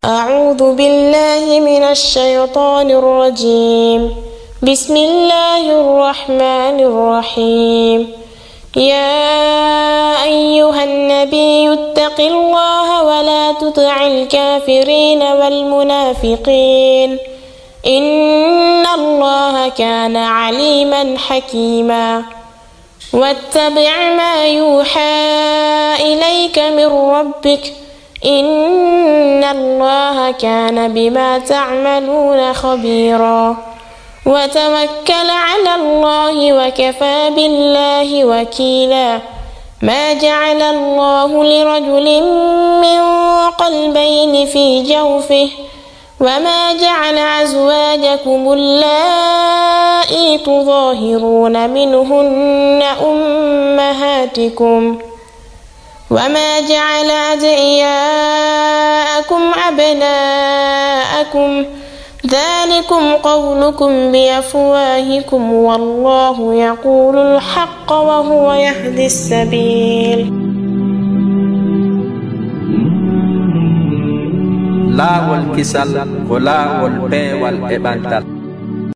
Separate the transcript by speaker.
Speaker 1: أعوذ بالله من الشيطان الرجيم. بسم الله الرحمن الرحيم. يا أيها النبي اتق الله ولا تطع الكافرين والمنافقين إن الله كان عليما حكيما. واتبع ما يوحى إليك من ربك إن الله كان بما تعملون خبيرا. وتوكل على الله وكفى بالله وكيلا. ما جعل الله لرجل من قلبين في جوفه وما جعل أزواجكم اللائي تظاهرون منهن أمهاتكم وما جعل أدعياءكم أبناءكم ذلكم قولكم بأفواهكم والله يقول الحق وهو يهدي السبيل.
Speaker 2: لا والكسل ولا والبي والإبانتال